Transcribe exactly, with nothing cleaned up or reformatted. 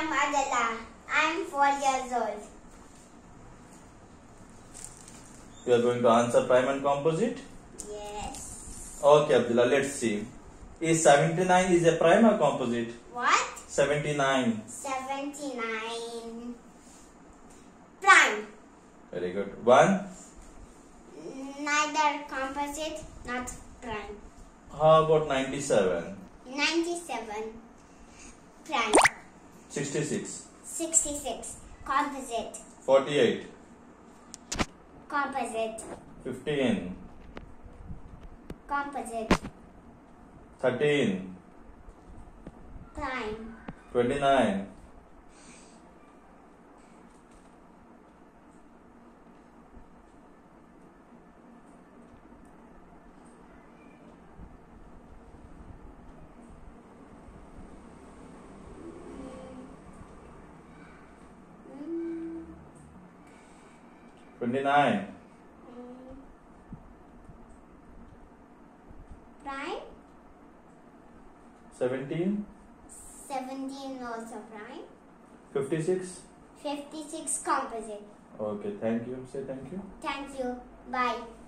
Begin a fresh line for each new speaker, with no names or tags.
I'm Adela. I'm four years old.
You are going to answer prime and composite?
Yes.
Okay, Abdullah, let's see. Is seventy-nine is a prime or composite?
What?
seventy-nine.
seventy-nine. Prime.
Very good. one.
Neither composite, not prime.
How about ninety-seven?
ninety-seven. Prime.
sixty-six.
sixty-six. Composite.
forty-eight.
Composite.
fifteen.
Composite.
thirteen.
Prime.
twenty-nine.
Mm.
twenty-nine.
Mm. Prime.
seventeen.
seventeen also prime.
fifty-six.
fifty-six composite.
Okay, thank you. Say thank you.
Thank you. Bye.